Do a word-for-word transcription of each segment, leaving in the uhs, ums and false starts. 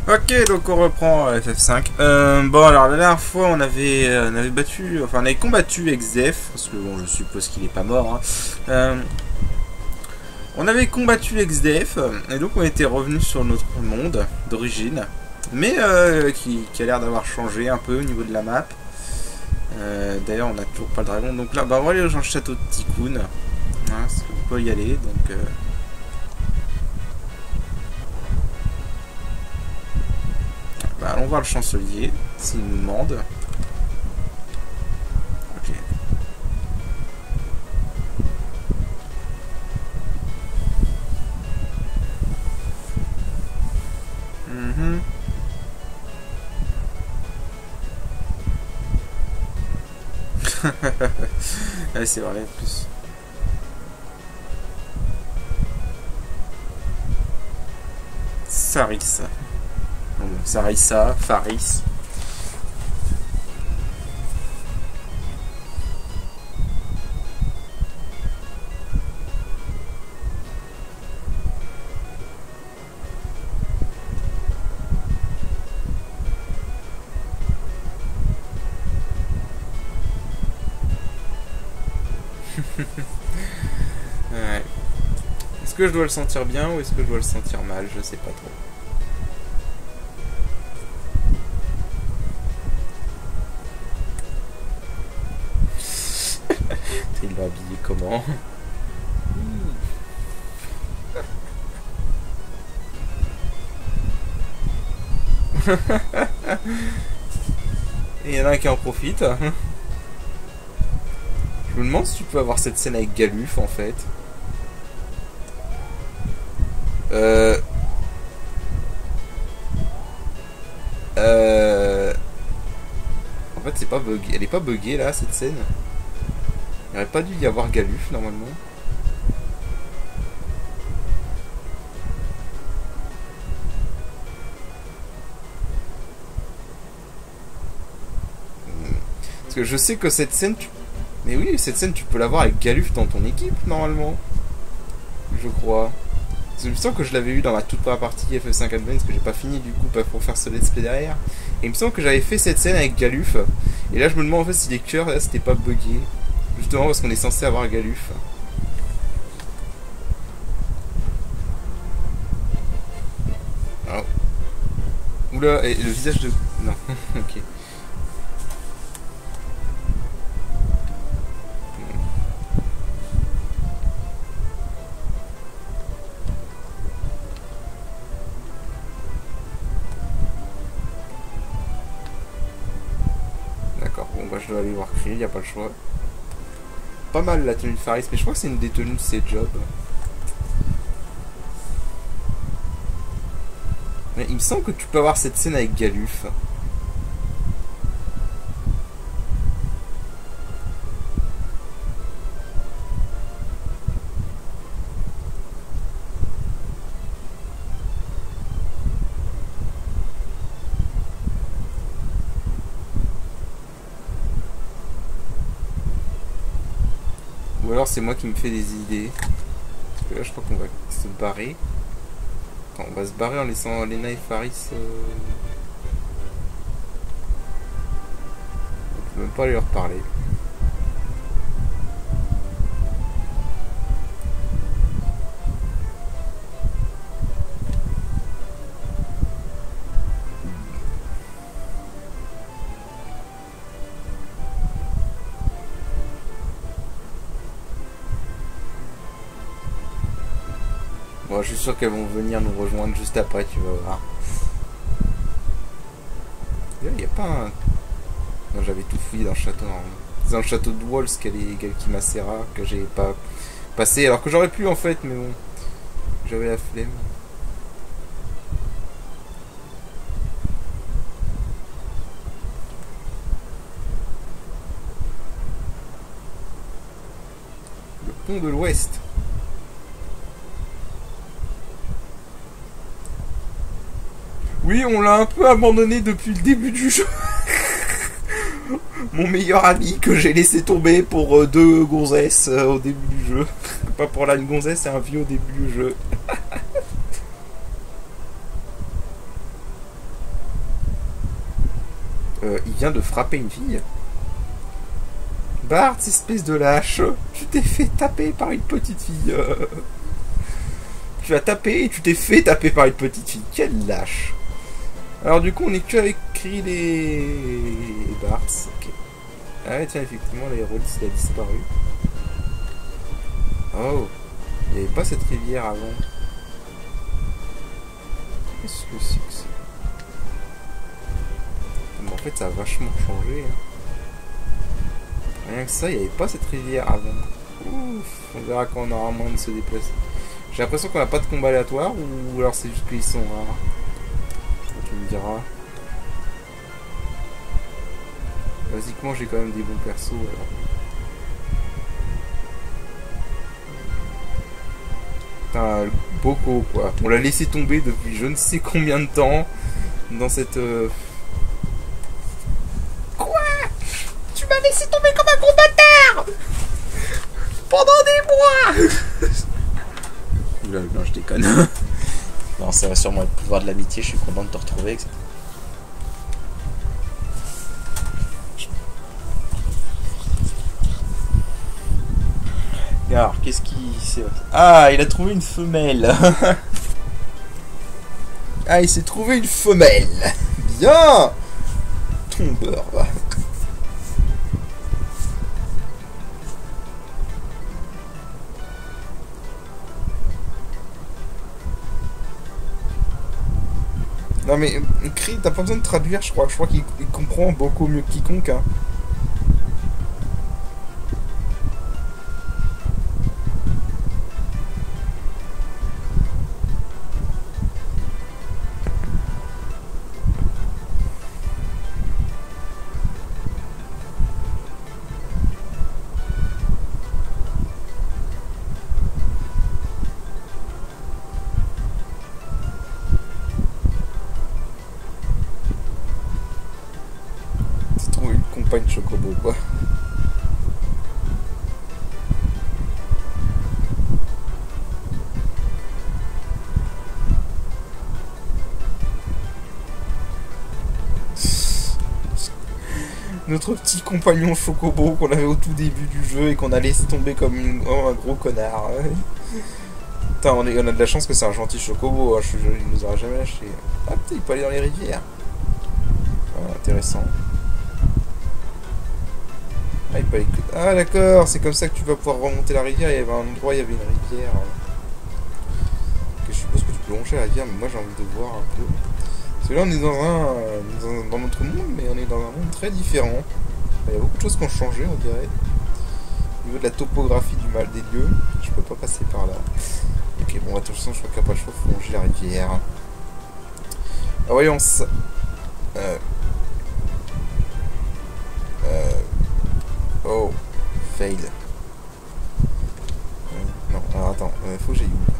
Ok, donc on reprend F F cinq. Euh, bon, alors la dernière fois, on avait, euh, on avait battu, enfin, on avait combattu Exdef, parce que bon, je suppose qu'il est pas mort. Hein. Euh, on avait combattu Exdef, et donc on était revenu sur notre monde d'origine, mais euh, qui, qui a l'air d'avoir changé un peu au niveau de la map. Euh, D'ailleurs, on n'a toujours pas le dragon, donc là, bah, on va aller dans le château de Tikkun. Hein, parce qu'on peut y aller, donc. Euh, Bah, allons voir le chancelier, s'il nous demande. Ok. Mm-hmm. Ouais, c'est vrai, en plus. Saris. Bon, Sarissa, Faris. Ouais. Est-ce que je dois le sentir bien ou est-ce que je dois le sentir mal? Je sais pas trop. Il l'a habillé comment? Et il y en a un qui en profite. Je me demande si tu peux avoir cette scène avec Galuf en fait. Euh... Euh... En fait c'est pas bug... Elle est pas buggée là cette scène. Il aurait pas dû y avoir Galuf normalement. Parce que je sais que cette scène tu... Mais oui, cette scène tu peux l'avoir avec Galuf dans ton équipe normalement. Je crois. Parce que je me sens que je l'avais eu dans ma toute première partie F F cinq Advance, que j'ai pas fini du coup, pas pour faire ce let's play derrière. Et il me semble que j'avais fait cette scène avec Galuf. Et là je me demande en fait si les cœurs là c'était pas buggé. Justement parce qu'on est censé avoir Galuf. Alors. Oula, et le visage de... Non, ok. Je dois aller voir Krill, il n'y a pas le choix. Pas mal la tenue de Faris, mais je crois que c'est une des tenues de ses jobs. Mais il me semble que tu peux avoir cette scène avec Galuf. Ou alors c'est moi qui me fais des idées. Parce que là je crois qu'on va se barrer. Attends, on va se barrer en laissant Lena et Faris. Euh... On peut même pas aller leur parler. Bon, je suis sûr qu'elles vont venir nous rejoindre juste après, tu vas voir. Il n'y a pas un... Non, j'avais tout fouillé dans le château. C'est dans le château de Walls qu'elle est Galkimasera, que j'ai pas passé, alors que j'aurais pu en fait, mais bon. J'avais la flemme. Le pont de l'Ouest. Oui, on l'a un peu abandonné depuis le début du jeu. Mon meilleur ami que j'ai laissé tomber pour euh, deux gonzesses euh, au début du jeu. Pas pour là une gonzesse et un vieux au début du jeu. Euh, il vient de frapper une fille. Bart, espèce de lâche, tu t'es fait taper par une petite fille. Euh... Tu as tapé et tu t'es fait taper par une petite fille. Quel lâche. Alors du coup, on est que avec Krill et Bart. Ok. Ah ouais, tiens, effectivement, l'aérolite, il a disparu. Oh, il n'y avait pas cette rivière avant. Qu'est-ce que c'est que ça? Mais en fait, ça a vachement changé. Hein. Rien que ça, il n'y avait pas cette rivière avant. Ouf, on verra quand on aura moins de se déplacer. J'ai l'impression qu'on n'a pas de combat aléatoire, ou alors c'est juste qu'ils sont rares. Tu me diras. Basiquement, j'ai quand même des bons persos. Alors. Putain, Boko, quoi. On l'a laissé tomber depuis je ne sais combien de temps dans cette... Euh... Quoi? Tu m'as laissé tomber comme un gros bâtard pendant des mois. Oula, non, je déconne. Non, ça va sûrement être le pouvoir de l'amitié, je suis content de te retrouver, et cetera. Alors, qu'est-ce qui... Ah, il a trouvé une femelle. Ah, il s'est trouvé une femelle. Bien. Tombeur, va. Non mais, Krill, t'as pas besoin de traduire, je crois. Je crois qu'il comprend beaucoup mieux que quiconque, hein. Pas une chocobo, quoi. Notre petit compagnon chocobo qu'on avait au tout début du jeu et qu'on a laissé tomber comme une... oh, un gros connard. Putain, on, est... on a de la chance que c'est un gentil chocobo, hein. Je... il nous aura jamais lâché. Ah putain, il peut aller dans les rivières. Ah, intéressant. Ah, il peut aller... ah d'accord, c'est comme ça que tu vas pouvoir remonter la rivière. Il y avait un endroit, il y avait une rivière. Que je suppose que tu peux longer la rivière, mais moi j'ai envie de voir un peu. Parce que là on est dans un, dans un... dans notre monde, mais on est dans un monde très différent. Il y a beaucoup de choses qui ont changé, on dirait. Au niveau de la topographie du mal des lieux, je peux pas passer par là. Ok, bon, attention, je crois qu'il n'y a pas le choix, il faut longer la rivière. Ah, voyons ça. Euh... Euh... Oh, fail. Euh, non, alors attends, euh, faut que j'aille où?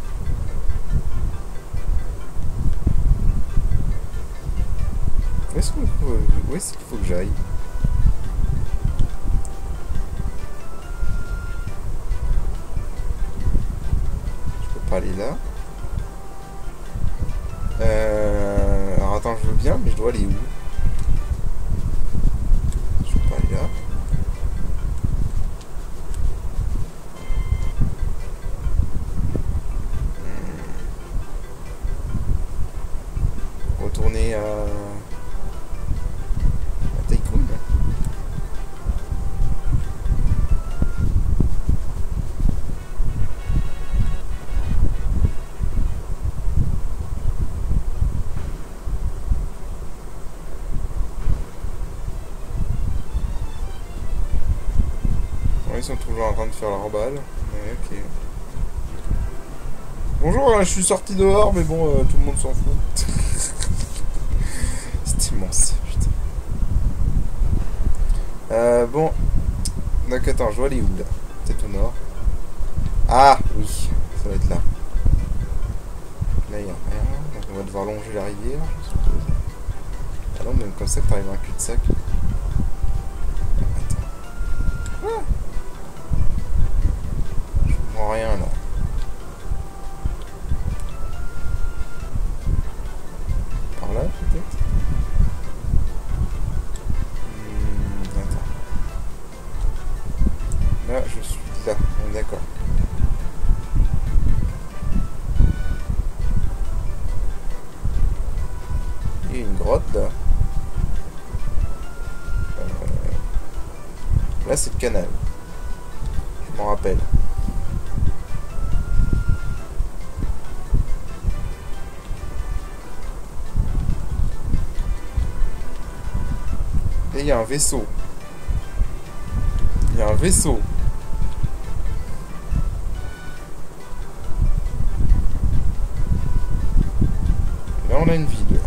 Où est-ce qu'il faut, où est-ce qu'il faut que j'aille? Je peux pas aller là. Euh... Alors attends, je veux bien, mais je dois aller où? Je peux pas aller là. Retourner à... à Tycoon. Ils sont toujours en train de faire leur balle. Ouais, ok. Bonjour, je suis sorti dehors, mais bon, euh, tout le monde s'en fout. C'est immense, putain. Euh, bon. Donc attends, je vois les où là? Peut-être au nord. Ah, oui, ça va être là. Là, il n'y a rien. Donc on va devoir longer la rivière, je suppose. Ah non, même comme ça, que t'arrives à un cul-de-sac. Attends. Quoi? Je comprends rien là. Par là, peut-être? une grotte là. Euh, Là c'est le canal. Je m'en rappelle. Et il y a un vaisseau. Il y a un vaisseau. Là on a une ville.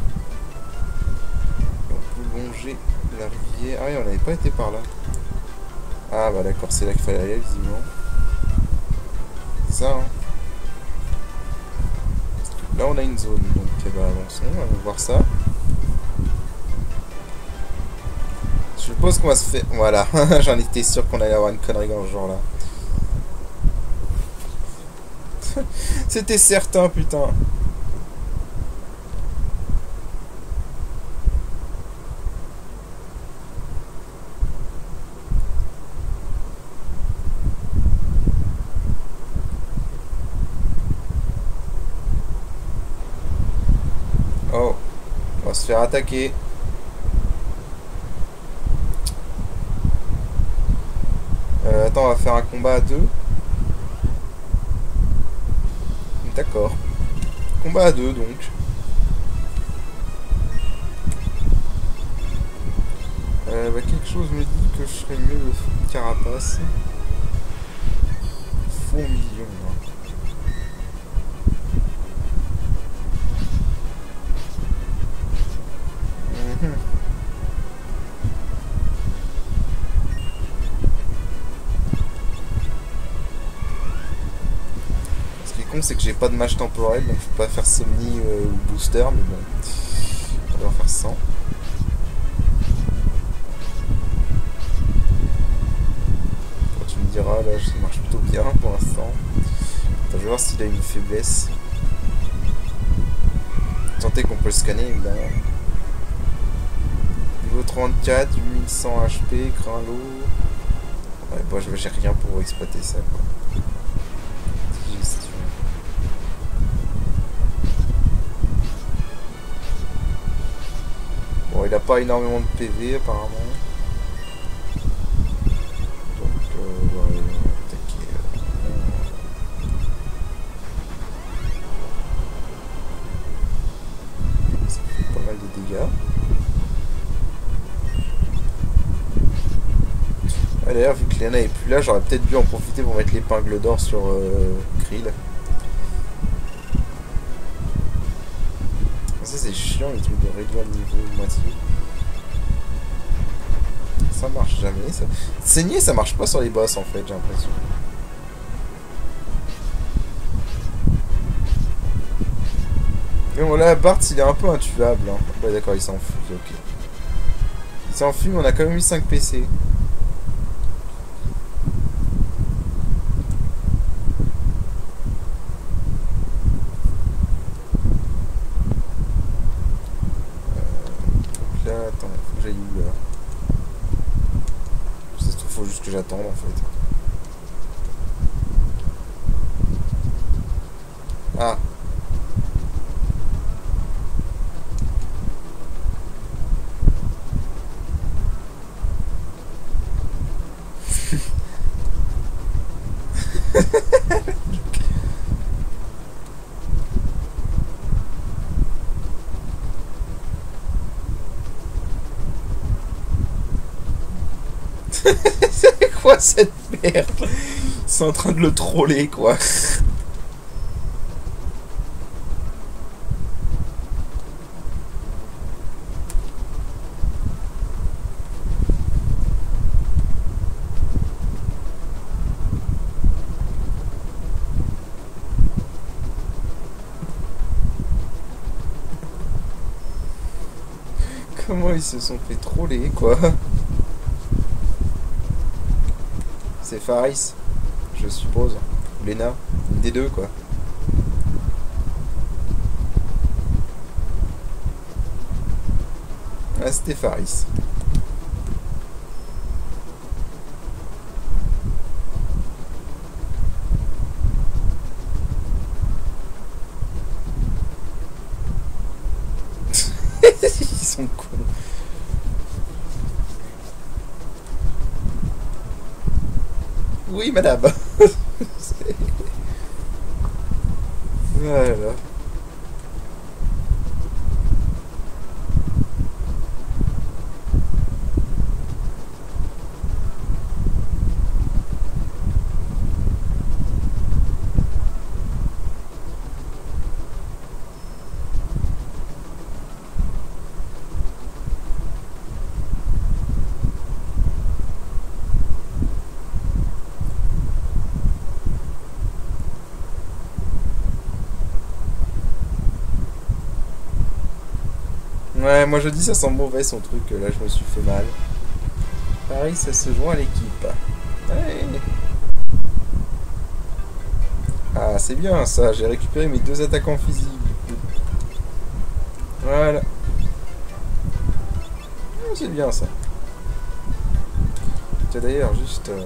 On peut longer la rivière. Ah oui, on n'avait pas été par là. Ah bah d'accord, c'est là qu'il fallait aller visiblement. C'est ça, hein. Là on a une zone, donc eh ben, avançons, on va voir ça. Je suppose qu'on va se faire... Voilà, j'en étais sûr qu'on allait avoir une connerie dans ce genre là. C'était certain, putain. Oh, on va se faire attaquer. Euh, attends, on va faire un combat à deux. D'accord. Combat à deux, donc. Euh, bah, quelque chose me dit que je serais mieux de carapace. Fourmilion, hein. Mhm. Ce qui est con, c'est que j'ai pas de match temporel, donc je peux pas faire Somni euh, ou Booster, mais bon. On va en faire cent. Quand tu me diras, là, ça marche plutôt bien pour l'instant. Attends, je vais voir s'il a une faiblesse. Tenter qu'on peut le scanner, évidemment. Niveau trente-quatre, huit mille cent H P, craint l'eau. Ouais, bon, j'ai rien pour exploiter ça, quoi. Digestion. Bon, il a pas énormément de P V, apparemment. Donc, euh, ouais, on va attaquer. Euh, ça fait pas mal de dégâts. D'ailleurs, vu que Léna est plus là, j'aurais peut-être dû en profiter pour mettre l'épingle d'or sur euh, Krill. Ça, c'est chiant, les trucs de réduire le niveau de moitié. Ça marche jamais. Ça... Saigner, ça marche pas sur les boss en fait, j'ai l'impression. Mais bon, là, Bart, il est un peu intuable. Hein. Ouais, d'accord, il s'enfuit, ok. Il s'enfuit, mais on a quand même eu cinq P C. Que j'attends en fait. Ah. C'est quoi cette merde? Ils sont en train de le troller, quoi. Comment ils se sont fait troller, quoi. C'est Faris, je suppose. Ou Lena, une des deux, quoi. Ah, c'était Faris. Ils sont cons. Oui, madame. Voilà. Ouais, moi je dis ça sent mauvais son truc, là je me suis fait mal. Paris, ça se joint à l'équipe. Ouais. Ah, c'est bien ça, j'ai récupéré mes deux attaquants physiques. Voilà. Oh, c'est bien ça. Tiens d'ailleurs, juste... Euh...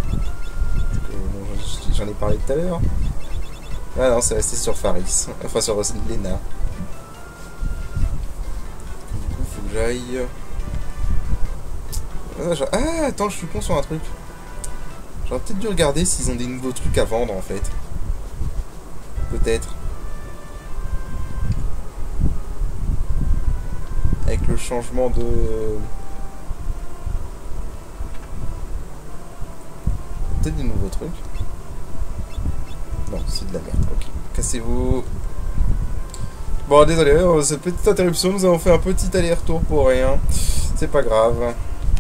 J'en ai parlé tout à l'heure. Ah non, c'est resté sur Faris. Enfin, sur Lena. J'aille. Ah, attends, je suis con sur un truc. J'aurais peut-être dû regarder s'ils ont des nouveaux trucs à vendre en fait. Peut-être. Avec le changement de... Peut-être des nouveaux trucs. Non, c'est de la merde. Ok. Cassez-vous. Bon, désolé, cette petite interruption, nous avons fait un petit aller-retour pour rien. C'est pas grave.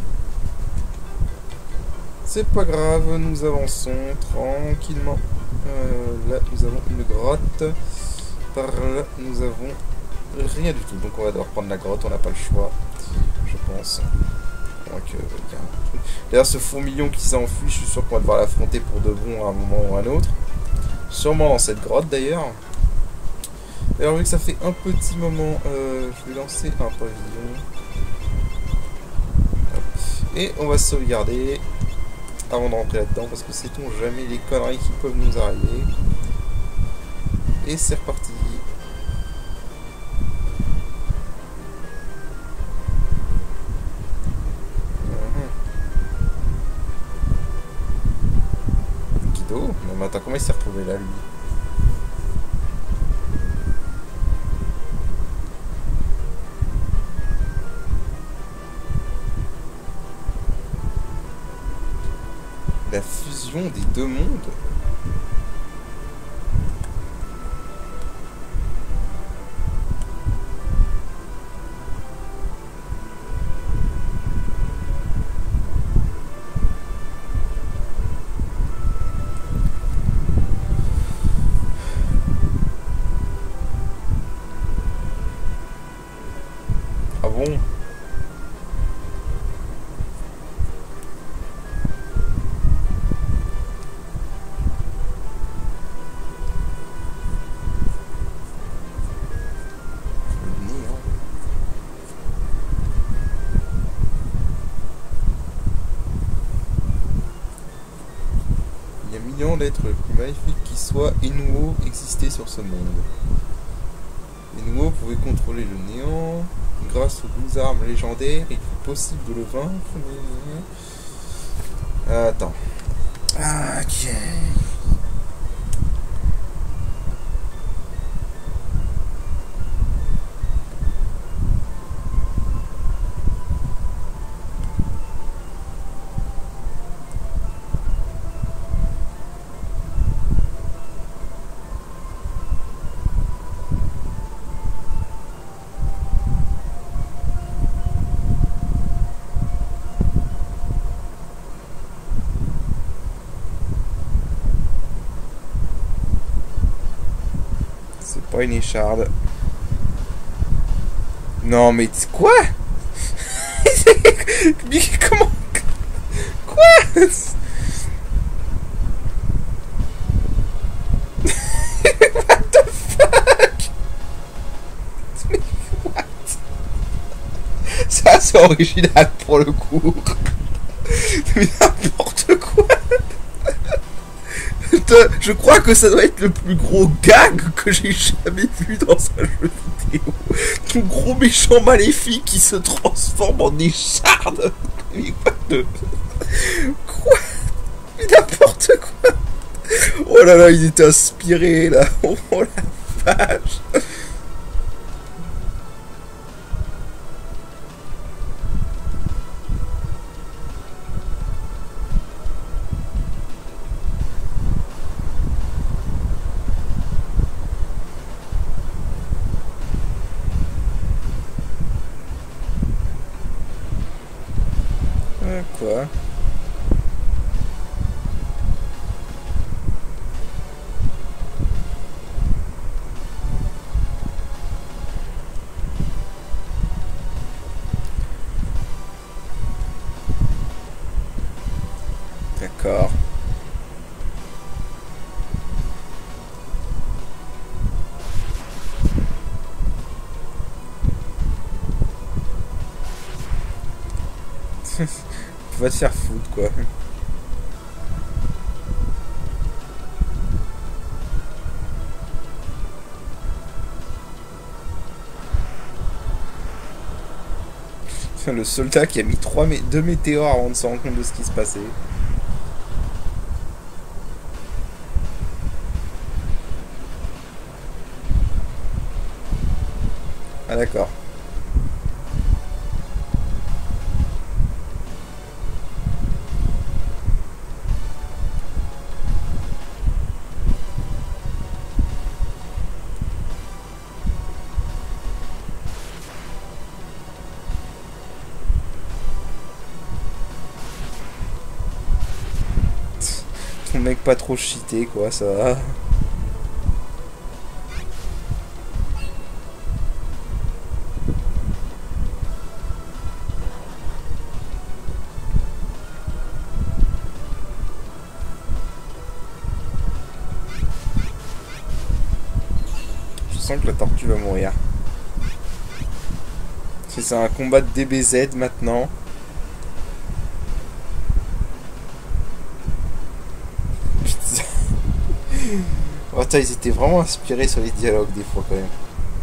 C'est pas grave, nous avançons tranquillement. Euh, là, nous avons une grotte. Par là, nous avons rien du tout. Donc on va devoir prendre la grotte, on n'a pas le choix, je pense. Donc, euh, y a un truc. D'ailleurs, ce fourmillon qui s'enfuit, je suis sûr qu'on va devoir l'affronter pour de bon à un moment ou à un autre. Sûrement dans cette grotte, d'ailleurs. Alors vu que ça fait un petit moment, euh, je vais lancer un pavillon. Et on va sauvegarder avant de rentrer là-dedans, parce que sait-on jamais les conneries qui peuvent nous arriver. Et c'est reparti. Guido? Non mais attends, comment il s'est retrouvé là, lui? La fusion des deux mondes. Ah bon? D'être le plus maléfique qui soit, Inuo existait sur ce monde. Inuo pouvait contrôler le néant. Grâce aux douze armes légendaires, il fut possible de le vaincre. Mais... Attends. Ah, ok. Pas une écharde. Non mais quoi? Mais comment? Quoi? What the fuck? Mais what? Ça c'est original pour le coup. Mais n'importe quoi. Je crois que ça doit être le plus gros gag que j'ai jamais vu dans un jeu vidéo. ton gros méchant maléfique qui se transforme en écharde. Mais what the... Quoi? Mais n'importe quoi. Oh là là, il était inspiré là. Oh la vache. Quoi? D'accord. Va te faire foutre quoi. Le soldat qui a mis trois mé deux météores avant de se rendre compte de ce qui se passait. Ah d'accord. Ton mec pas trop cheaté quoi, ça va. Je sens que la tortue va mourir. C'est un combat de D B Z maintenant. Putain. Oh, attends, ils étaient vraiment inspirés sur les dialogues des fois quand même.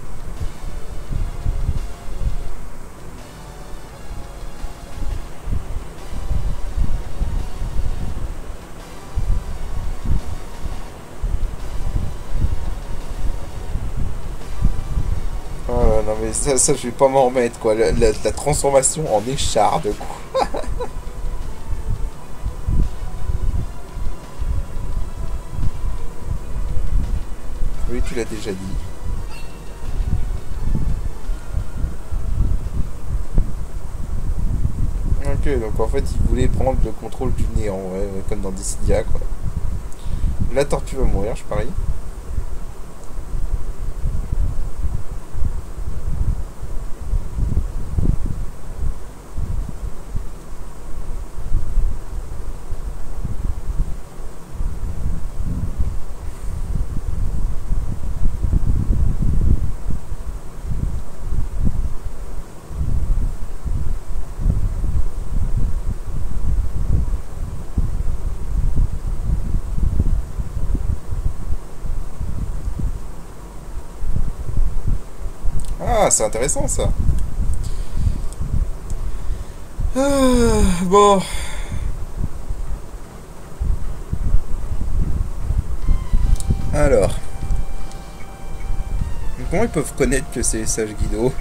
Oh non mais ça, ça je vais pas m'en remettre quoi. La, la, la transformation en écharde quoi. Oui, tu l'as déjà dit. Ok, donc en fait, il voulait prendre le contrôle du néant, ouais, comme dans Dissidia, quoi. La tortue va mourir, je parie. Ah, c'est intéressant ça. Ah, bon. Alors. Comment ils peuvent connaître que c'est Sage Guido?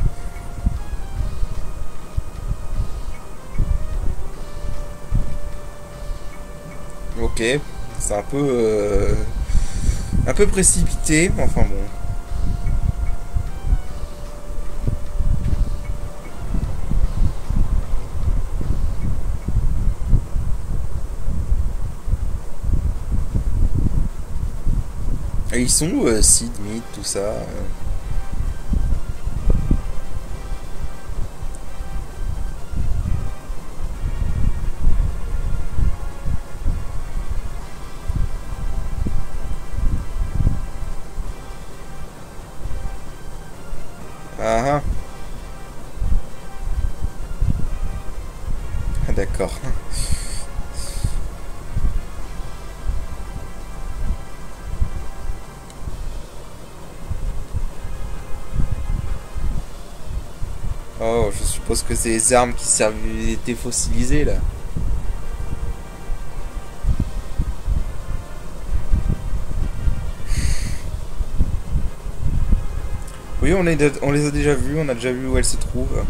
Ok. C'est un peu... Euh, un peu précipité, enfin bon. Et ils sont où, euh, Sid, Meat, tout ça euh... Ah ah. D'accord. Oh, je suppose que c'est les armes qui servent étaient fossilisées là. Oui, on, est, on les a déjà vus, on a déjà vu où elles se trouvent.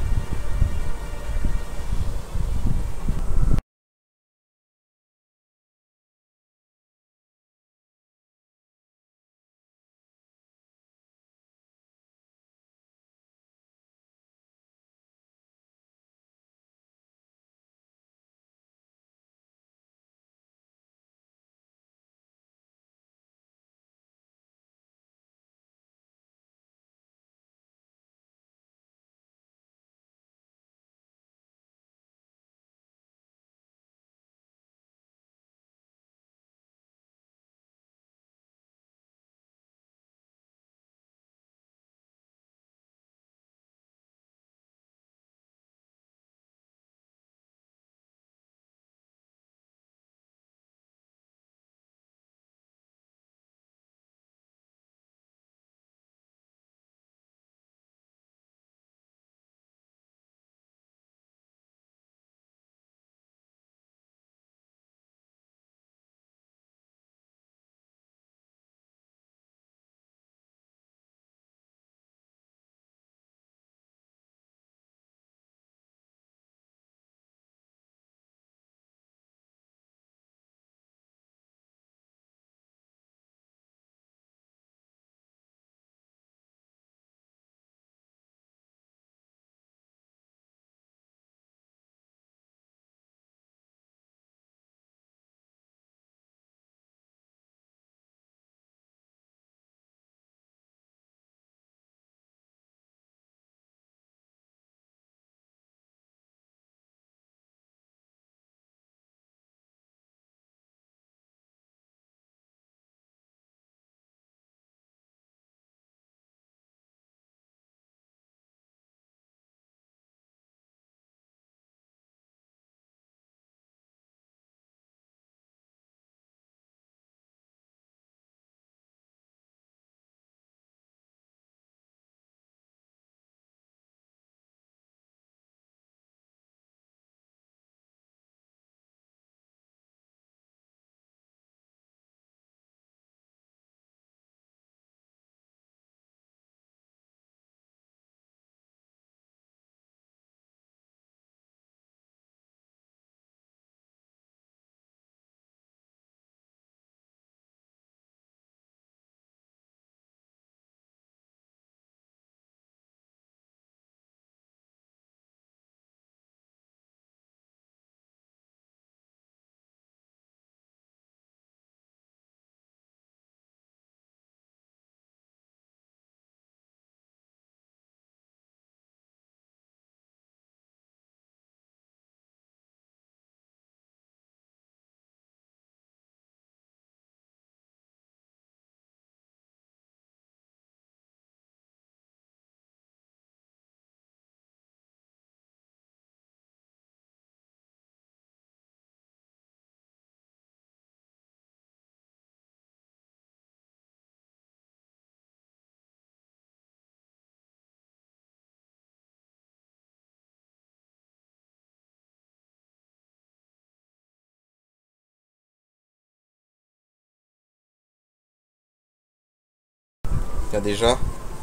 Tiens déjà.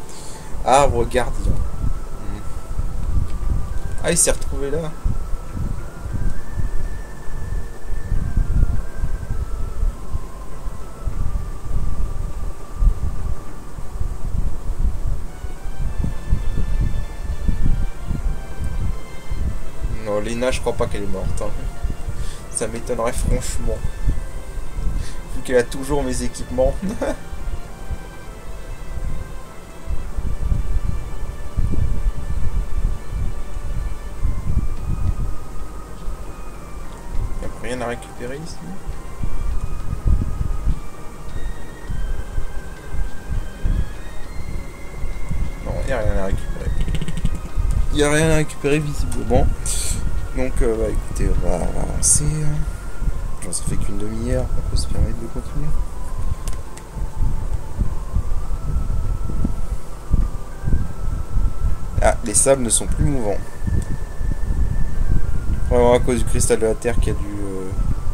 Arbre gardien. Hmm. Ah, il s'est retrouvé là. Non, Lena, je crois pas qu'elle est morte. Hein. Ça m'étonnerait franchement. Vu qu'elle a toujours mes équipements. Rien à récupérer ici. Non, il n'y a rien à récupérer. Il n'y a rien à récupérer visiblement. Donc, euh, bah, écoutez, on va, on va avancer. Genre, ça fait qu'une demi-heure, on peut se permettre de continuer. Ah, Les sables ne sont plus mouvants. Vraiment à cause du cristal de la Terre qui a dû... Euh...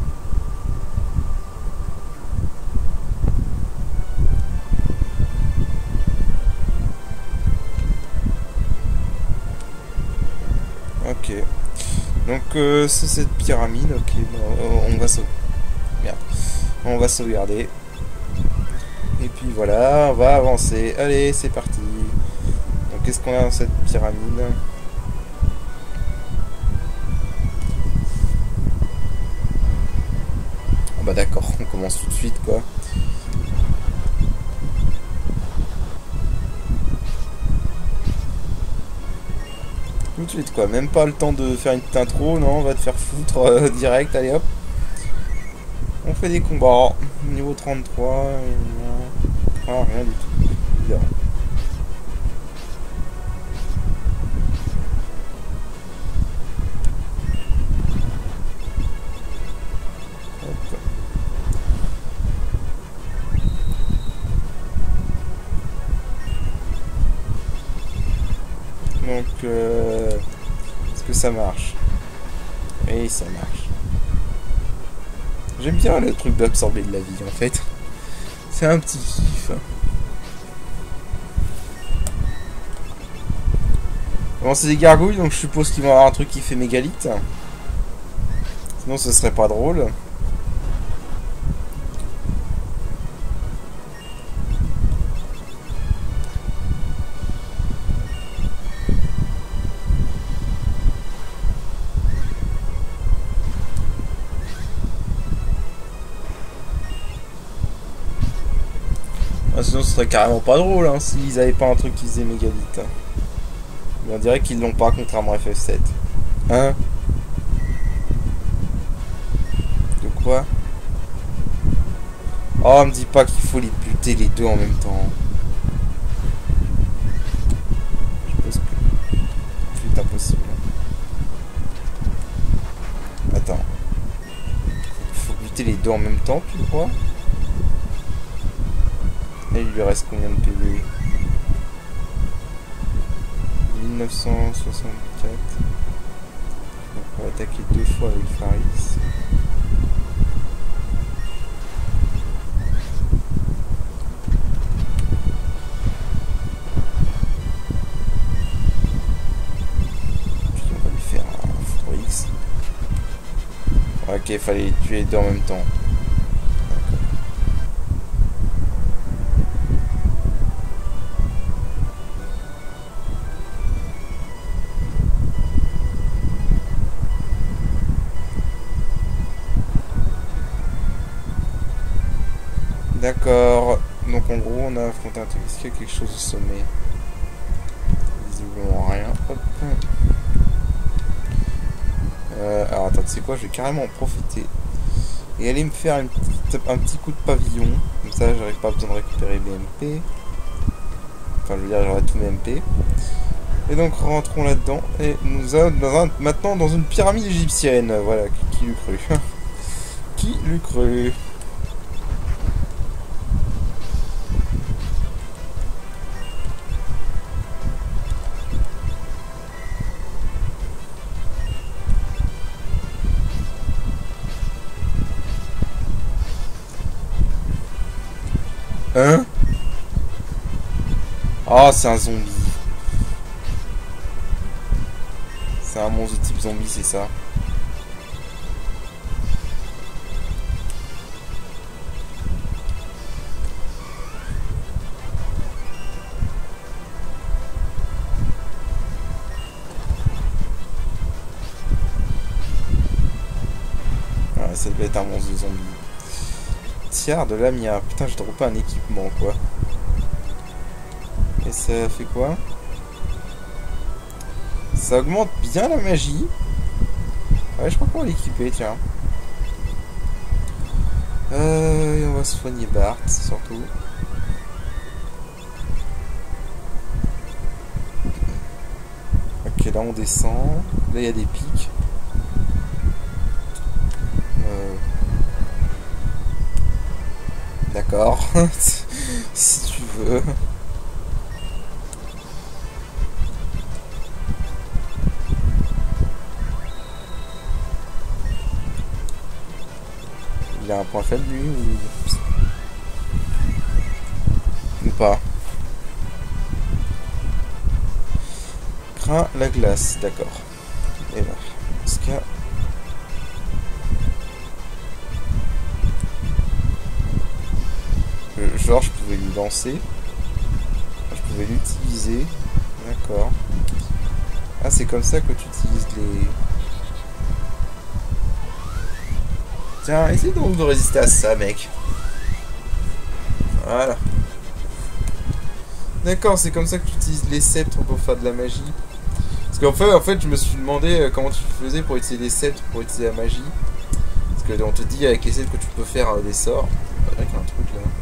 Ok. Donc euh, c'est cette pyramide. Ok. Bon, on va sauver. Merde. On va sauvegarder. Et puis voilà, on va avancer. Allez, c'est parti. Donc qu'est-ce qu'on a dans cette pyramide? Ah bah d'accord, on commence tout de suite quoi. Tout de suite quoi, même pas le temps de faire une petite intro, non, on va te faire foutre euh, direct, allez hop. On fait des combats. Niveau trente-trois, ah, rien du tout. Bien. Donc, euh, est-ce que ça marche? Oui, ça marche. J'aime bien le truc d'absorber de la vie, en fait. C'est un petit kiff. Bon, c'est des gargouilles, donc je suppose qu'ils vont avoir un truc qui fait mégalith. Sinon, ce serait pas drôle. Ah, sinon, ce serait carrément pas drôle hein, s'ils avaient pas un truc qui faisait mégalith. Mais on dirait qu'ils l'ont pas, contrairement à F F sept. Hein? De quoi? Oh, me dis pas qu'il faut les buter les deux en même temps. Je pense que c'est impossible. Attends. Il faut buter les deux en même temps, tu crois? Et il lui reste combien de P V? mille neuf cent soixante-quatre. Donc on va attaquer deux fois avec Faris. Puis on va lui faire un foudre X. Ok, il fallait les tuer les deux en même temps. D'accord, donc en gros on a affronté un truc. Est-ce qu'il y a quelque chose au sommet? Visiblement rien. Hop. Euh, alors attends, tu sais quoi, je vais carrément en profiter et aller me faire une petite, un petit coup de pavillon. Comme ça j'aurai pas besoin de récupérer mes M P. Enfin je veux dire j'aurai tous mes M P. Et donc rentrons là-dedans et nous sommes dans un, maintenant dans une pyramide égyptienne. Voilà, qui, qui l'eût cru? Qui l'eût cru? Hein? Oh, c'est un zombie. C'est un monstre de type zombie, c'est ça. Ouais, ça devait être un monstre de zombie. Tiers de Lamia. Putain, j'ai droppé un équipement, quoi. Et ça fait quoi? Ça augmente bien la magie. Ouais, je crois qu'on va l'équiper, tiens. Euh, et on va soigner Bart, surtout. Ok, là on descend. Là il y a des pics. Euh... D'accord. Si tu veux. qu'il a un point faible lui ou... ou pas. Craint la glace, d'accord. Et là, dans ce cas... Genre je pouvais lui lancer. Je pouvais l'utiliser. D'accord. Ah, c'est comme ça que tu utilises les... Tiens, essaye donc de résister à ça, mec. Voilà. D'accord, c'est comme ça que tu utilises les sceptres pour faire de la magie. Parce qu'en fait, en fait, je me suis demandé comment tu faisais pour utiliser les sceptres, pour utiliser la magie. Parce que on te dit avec les sceptres que tu peux faire des sorts. C'est vrai qu'il y a un truc là.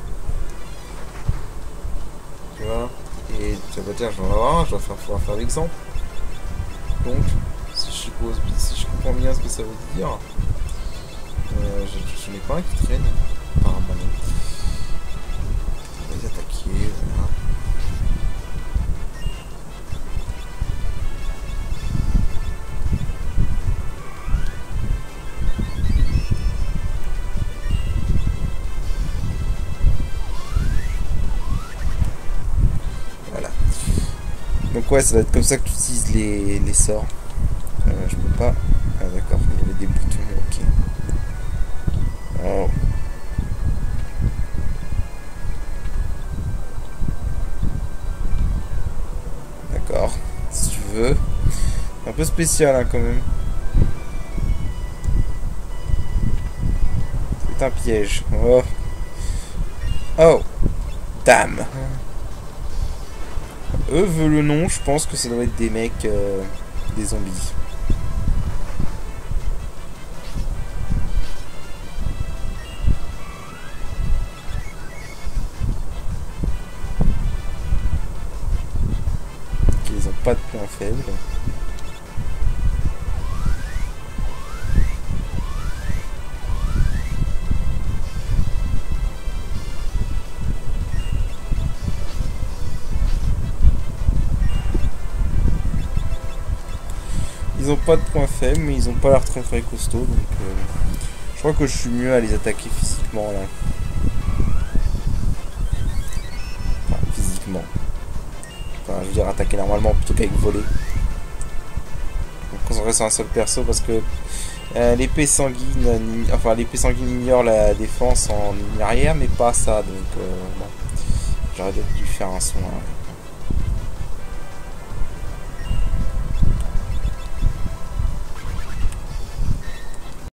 Tu vois. Et tu vas dire, je vais en avoir un, je dois faire, pouvoir faire l'exemple. Donc, si je suppose, si je comprends bien ce que ça veut dire, euh, je, je n'ai pas un qui traîne, apparemment non. On va les attaquer, voilà. Voilà. Donc ouais, ça va être comme ça que tu utilises les, les sorts. Euh, je peux pas... Ah d'accord, il y avait des boutons, ok. Oh. D'accord, si tu veux. Un peu spécial hein, quand même. C'est un piège. Oh. Oh. Dame. Eux veulent le nom, je pense que ça doit être des mecs, euh, des zombies. Ils ont pas de points faibles. Ils ont pas de points faibles, mais ils ont pas l'air très très costauds, donc euh, je crois que je suis mieux à les attaquer physiquement là. Enfin, physiquement. Enfin, je veux dire attaquer normalement plutôt qu'avec voler. Donc concentrer sur un seul perso parce que euh, l'épée sanguine, enfin l'épée sanguine ignore la défense en ligne arrière, mais pas ça, donc euh, bon. J'aurais dû faire un son. Hein.